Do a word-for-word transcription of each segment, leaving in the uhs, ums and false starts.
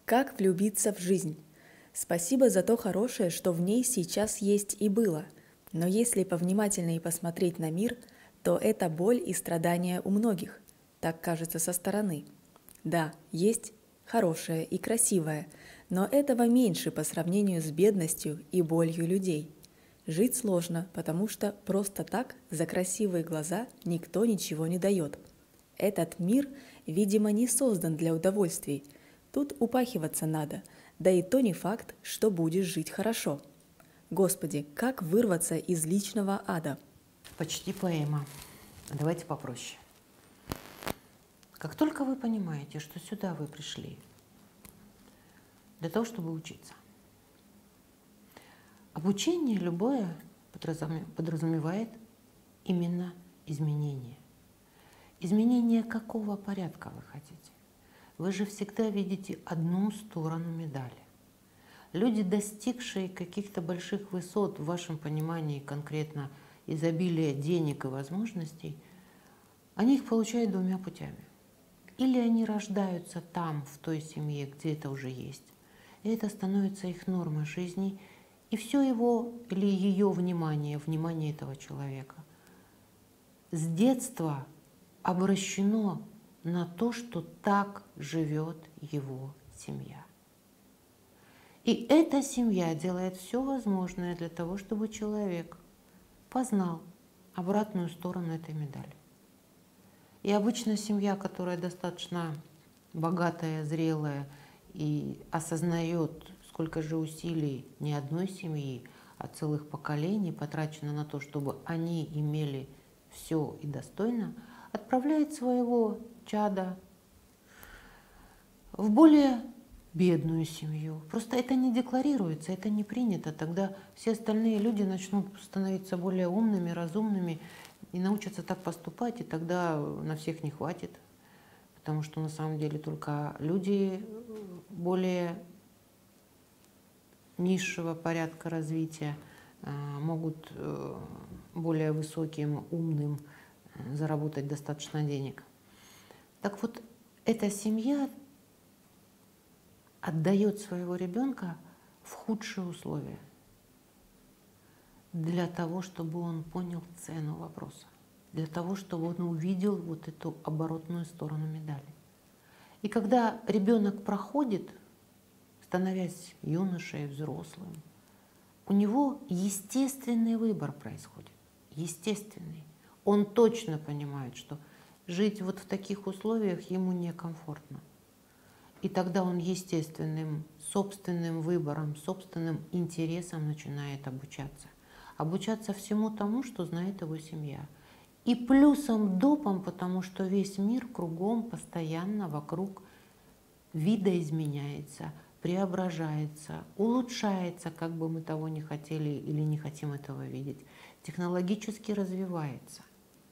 Как влюбиться в жизнь? Спасибо за то хорошее, что в ней сейчас есть и было. Но если повнимательнее посмотреть на мир, то это боль и страдания у многих. Так кажется со стороны. Да, есть хорошее и красивое, но этого меньше по сравнению с бедностью и болью людей. Жить сложно, потому что просто так за красивые глаза никто ничего не дает. Этот мир, видимо, не создан для удовольствий. Тут упахиваться надо, да и то не факт, что будешь жить хорошо. Господи, как вырваться из личного ада? Почти поэма. Давайте попроще. Как только вы понимаете, что сюда вы пришли для того, чтобы учиться, обучение любое подразумевает именно изменение. Изменение какого порядка вы хотите? Вы же всегда видите одну сторону медали. Люди, достигшие каких-то больших высот в вашем понимании, конкретно изобилия денег и возможностей, они их получают двумя путями. Или они рождаются там, в той семье, где это уже есть, и это становится их нормой жизни, и все его или ее внимание, внимание этого человека с детства обращено на то, что так живет его семья. И эта семья делает все возможное для того, чтобы человек познал обратную сторону этой медали. И обычно семья, которая достаточно богатая, зрелая и осознает, сколько же усилий не одной семьи, а целых поколений потрачено на то, чтобы они имели все и достойно, отправляет своего чада в более бедную семью. Просто это не декларируется, это не принято. Тогда все остальные люди начнут становиться более умными, разумными и научатся так поступать, и тогда на всех не хватит. Потому что на самом деле только люди более низшего порядка развития могут более высоким, умным заработать достаточно денег. Так вот, эта семья отдает своего ребенка в худшие условия для того, чтобы он понял цену вопроса, для того, чтобы он увидел вот эту оборотную сторону медали. И когда ребенок проходит, становясь юношей, взрослым, у него естественный выбор происходит, естественный. Он точно понимает, что жить вот в таких условиях ему некомфортно. И тогда он естественным, собственным выбором, собственным интересом начинает обучаться. Обучаться всему тому, что знает его семья. И плюсом допом, потому что весь мир кругом, постоянно вокруг видоизменяется, преображается, улучшается, как бы мы того не хотели или не хотим этого видеть, технологически развивается.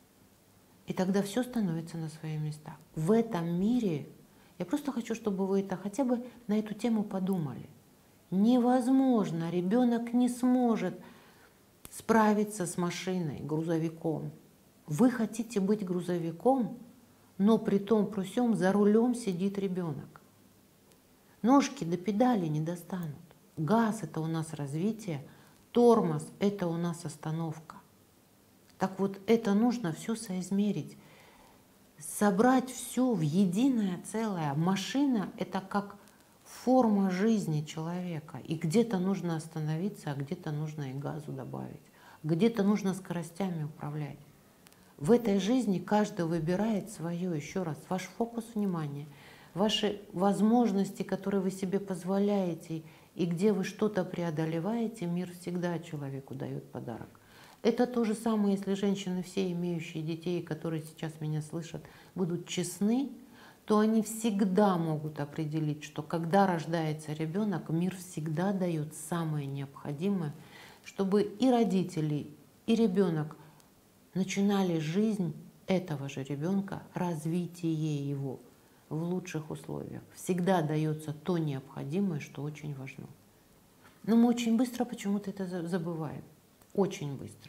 И тогда все становится на свои места. В этом мире, я просто хочу, чтобы вы это хотя бы на эту тему подумали. Невозможно, ребенок не сможет справиться с машиной, грузовиком. Вы хотите быть грузовиком, но при том, при всем за рулем сидит ребенок. Ножки до педали не достанут. Газ – это у нас развитие, тормоз – это у нас остановка. Так вот, это нужно все соизмерить, собрать все в единое целое. Машина – это как форма жизни человека. И где-то нужно остановиться, а где-то нужно и газу добавить. Где-то нужно скоростями управлять. В этой жизни каждый выбирает свое, еще раз, ваш фокус внимания, ваши возможности, которые вы себе позволяете, и где вы что-то преодолеваете, мир всегда человеку дает подарок. Это то же самое, если женщины, все имеющие детей, которые сейчас меня слышат, будут честны, то они всегда могут определить, что когда рождается ребенок, мир всегда дает самое необходимое, чтобы и родители, и ребенок начинали жизнь этого же ребенка, развитие его в лучших условиях. Всегда дается то необходимое, что очень важно. Но мы очень быстро почему-то это забываем. Очень быстро.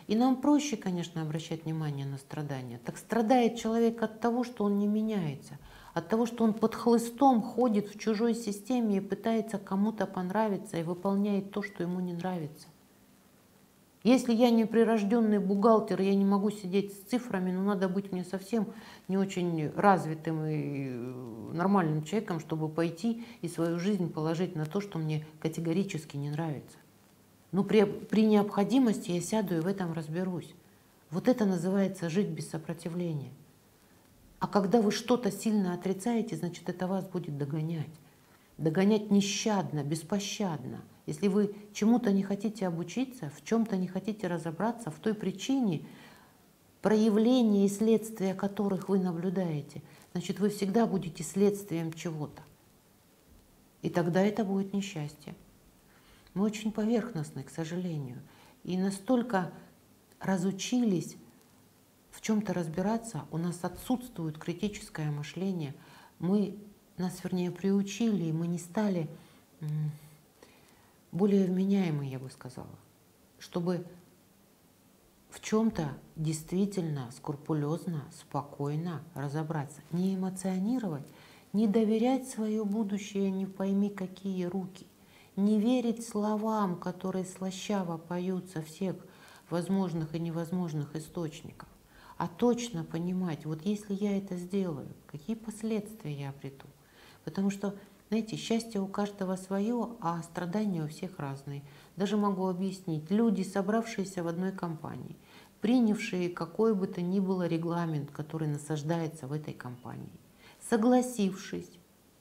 И нам проще, конечно, обращать внимание на страдания. Так страдает человек от того, что он не меняется, от того, что он под хлыстом ходит в чужой системе и пытается кому-то понравиться и выполняет то, что ему не нравится. Если я не прирожденный бухгалтер, я не могу сидеть с цифрами, но надо быть мне совсем не очень развитым и нормальным человеком, чтобы пойти и свою жизнь положить на то, что мне категорически не нравится. Но при, при необходимости я сяду и в этом разберусь. Вот это называется жить без сопротивления. А когда вы что-то сильно отрицаете, значит, это вас будет догонять. Догонять нещадно, беспощадно. Если вы чему-то не хотите обучиться, в чем-то не хотите разобраться, в той причине, проявления и следствия которых вы наблюдаете, значит, вы всегда будете следствием чего-то. И тогда это будет несчастье. Мы очень поверхностны, к сожалению, и настолько разучились в чем-то разбираться, у нас отсутствует критическое мышление, мы, нас, вернее, приучили, и мы не стали более вменяемы, я бы сказала, чтобы в чем-то действительно скрупулезно, спокойно разобраться, не эмоционировать, не доверять свое будущее, не пойми какие руки, не верить словам, которые слащаво поют со всех возможных и невозможных источников, а точно понимать, вот если я это сделаю, какие последствия я обрету. Потому что, знаете, счастье у каждого свое, а страдания у всех разные. Даже могу объяснить. Люди, собравшиеся в одной компании, принявшие какой бы то ни было регламент, который насаждается в этой компании, согласившись,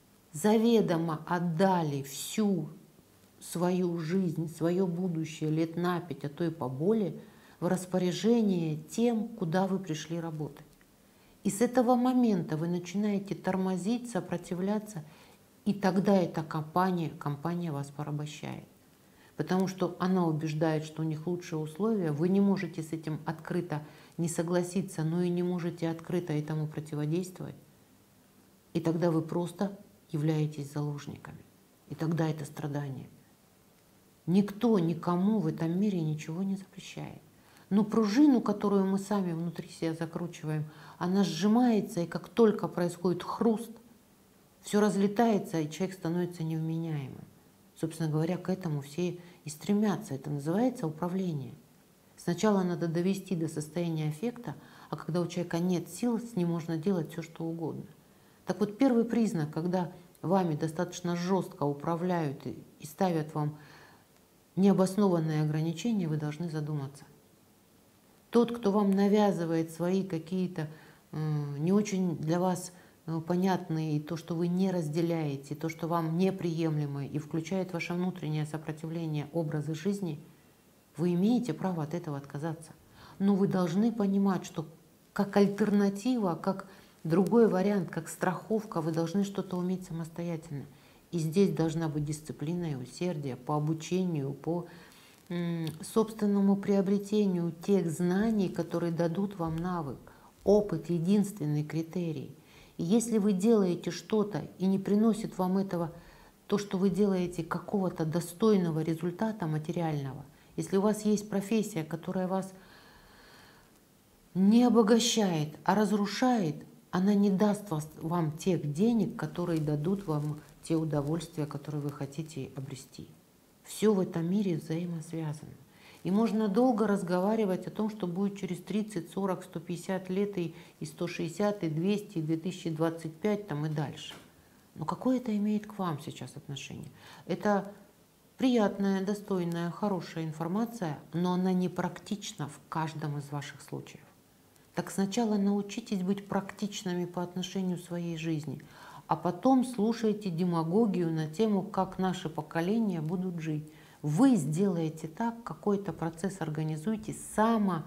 заведомо отдали всю свою жизнь, свое будущее лет на пять, а то и поболее, в распоряжение тем, куда вы пришли работать. И с этого момента вы начинаете тормозить, сопротивляться, и тогда эта компания, компания вас порабощает. Потому что она убеждает, что у них лучшие условия, вы не можете с этим открыто не согласиться, но и не можете открыто этому противодействовать. И тогда вы просто являетесь заложниками. И тогда это страдание. Никто никому в этом мире ничего не запрещает. Но пружину, которую мы сами внутри себя закручиваем, она сжимается, и как только происходит хруст, все разлетается, и человек становится невменяемым. Собственно говоря, к этому все и стремятся. Это называется управление. Сначала надо довести до состояния аффекта, а когда у человека нет сил, с ним можно делать все, что угодно. Так вот, первый признак, когда вами достаточно жестко управляют и ставят вам необоснованные ограничения, вы должны задуматься. Тот, кто вам навязывает свои какие-то э, не очень для вас э, понятные, и то, что вы не разделяете, то, что вам неприемлемо, и включает ваше внутреннее сопротивление образа жизни, вы имеете право от этого отказаться. Но вы должны понимать, что как альтернатива, как другой вариант, как страховка, вы должны что-то уметь самостоятельно. И здесь должна быть дисциплина и усердие по обучению, по собственному приобретению тех знаний, которые дадут вам навык. Опыт — единственный критерий. И если вы делаете что-то и не приносит вам этого, то, что вы делаете, какого-то достойного результата материального, если у вас есть профессия, которая вас не обогащает, а разрушает, она не даст вам тех денег, которые дадут вам те удовольствия, которые вы хотите обрести. Все в этом мире взаимосвязано. И можно долго разговаривать о том, что будет через тридцать, сорок, сто пятьдесят лет, и, и сто шестьдесят, и двести, и две тысячи двадцать пять, там и дальше. Но какое это имеет к вам сейчас отношение? Это приятная, достойная, хорошая информация, но она не практична в каждом из ваших случаев. Так сначала научитесь быть практичными по отношению к своей жизни, а потом слушайте демагогию на тему, как наши поколения будут жить. Вы сделаете так, какой-то процесс организуете, само,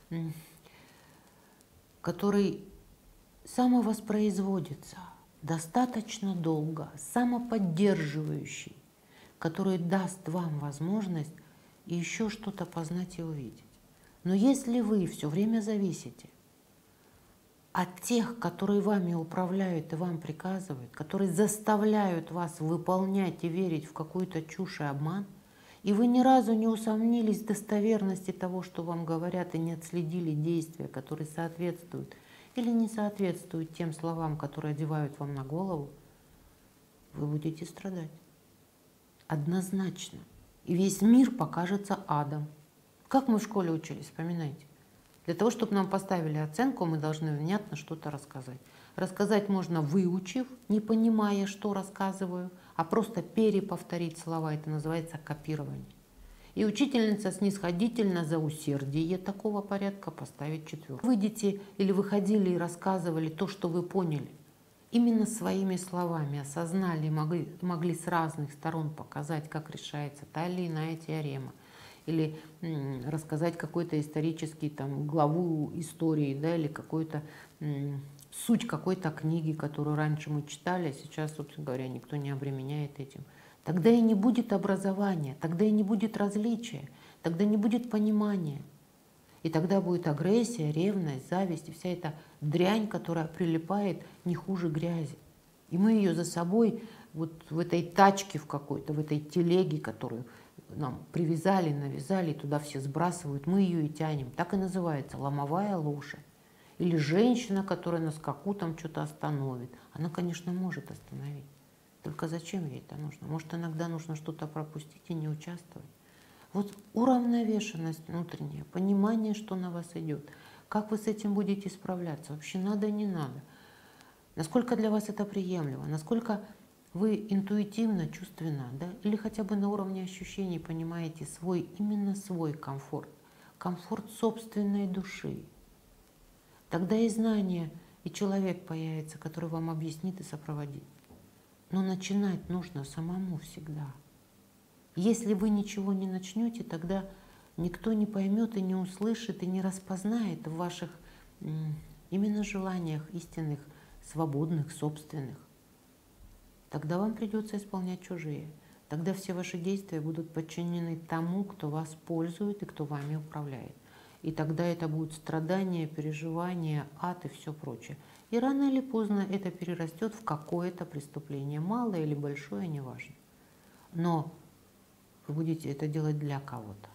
который самовоспроизводится достаточно долго, самоподдерживающий, который даст вам возможность еще что-то познать и увидеть. Но если вы все время зависите от тех, которые вами управляют и вам приказывают, которые заставляют вас выполнять и верить в какую-то чушь и обман, и вы ни разу не усомнились в достоверности того, что вам говорят, и не отследили действия, которые соответствуют или не соответствуют тем словам, которые одевают вам на голову, вы будете страдать. Однозначно. И весь мир покажется адом. Как мы в школе учились, вспоминайте. Для того, чтобы нам поставили оценку, мы должны внятно что-то рассказать. Рассказать можно, выучив, не понимая, что рассказываю, а просто переповторить слова. Это называется копирование. И учительница снисходительно за усердие такого порядка поставит четверку. Выйдете или выходили и рассказывали то, что вы поняли, именно своими словами осознали, могли, могли с разных сторон показать, как решается та или иная теорема, или м, рассказать какой-то исторический там, главу истории, да, или какой-то м, суть какой-то книги, которую раньше мы читали, а сейчас, собственно говоря, никто не обременяет этим. Тогда и не будет образования, тогда и не будет различия, тогда не будет понимания. И тогда будет агрессия, ревность, зависть и вся эта дрянь, которая прилипает не хуже грязи. И мы ее за собой вот в этой тачке в какой-то, в этой телеге, которую нам привязали, навязали, туда все сбрасывают, мы ее и тянем. Так и называется ломовая лошадь. Или женщина, которая на скаку там что-то остановит. Она, конечно, может остановить. Только зачем ей это нужно? Может, иногда нужно что-то пропустить и не участвовать. Вот уравновешенность внутренняя, понимание, что на вас идет. Как вы с этим будете справляться? Вообще надо, не надо. Насколько для вас это приемлемо? Насколько вы интуитивно, чувственно, да, или хотя бы на уровне ощущений понимаете свой, именно свой комфорт, комфорт собственной души. Тогда и знание, и человек появится, который вам объяснит и сопроводит. Но начинать нужно самому всегда. Если вы ничего не начнете, тогда никто не поймет и не услышит, и не распознает в ваших именно желаниях истинных, свободных, собственных. Тогда вам придется исполнять чужие. Тогда все ваши действия будут подчинены тому, кто вас пользует и кто вами управляет. И тогда это будут страдания, переживания, ад и все прочее. И рано или поздно это перерастет в какое-то преступление, малое или большое, неважно. Но вы будете это делать для кого-то.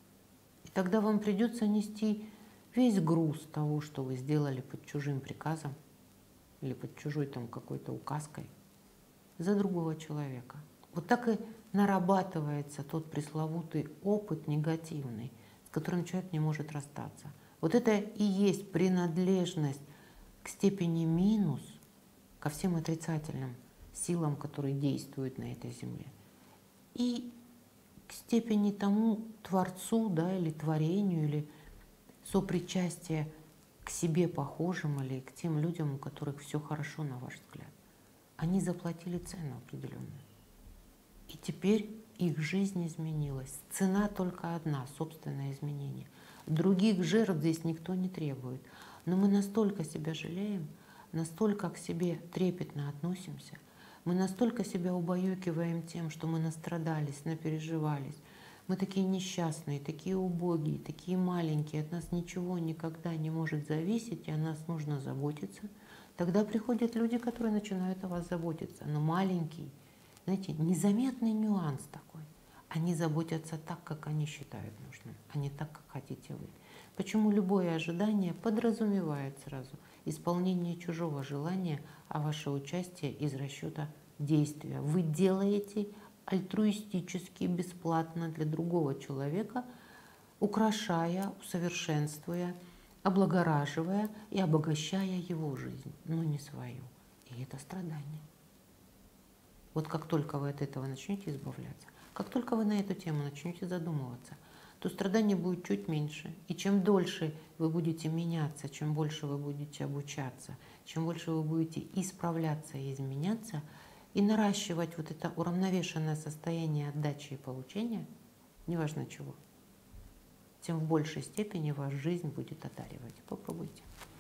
И тогда вам придется нести весь груз того, что вы сделали под чужим приказом или под чужой там какой-то указкой за другого человека. Вот так и нарабатывается тот пресловутый опыт негативный, с которым человек не может расстаться. Вот это и есть принадлежность к степени минус, ко всем отрицательным силам, которые действуют на этой земле. И к степени тому Творцу, да, или творению, или сопричастие к себе похожим, или к тем людям, у которых все хорошо, на ваш взгляд. Они заплатили цену определенную. И теперь их жизнь изменилась. Цена только одна – собственное изменение. Других жертв здесь никто не требует. Но мы настолько себя жалеем, настолько к себе трепетно относимся, мы настолько себя убаюкиваем тем, что мы настрадались, напереживались. Мы такие несчастные, такие убогие, такие маленькие, от нас ничего никогда не может зависеть, и о нас нужно заботиться. Тогда приходят люди, которые начинают о вас заботиться. Но маленький, знаете, незаметный нюанс такой. Они заботятся так, как они считают нужным, а не так, как хотите вы. Почему любое ожидание подразумевает сразу исполнение чужого желания, а ваше участие из расчета действия. Вы делаете альтруистически, бесплатно для другого человека, украшая, усовершенствуя, облагораживая и обогащая его жизнь, но не свою. И это страдание. Вот как только вы от этого начнете избавляться, как только вы на эту тему начнете задумываться, то страдание будет чуть меньше. И чем дольше вы будете меняться, чем больше вы будете обучаться, чем больше вы будете исправляться и изменяться, и наращивать вот это уравновешенное состояние отдачи и получения, неважно чего, тем в большей степени ваша жизнь будет одаривать. Попробуйте.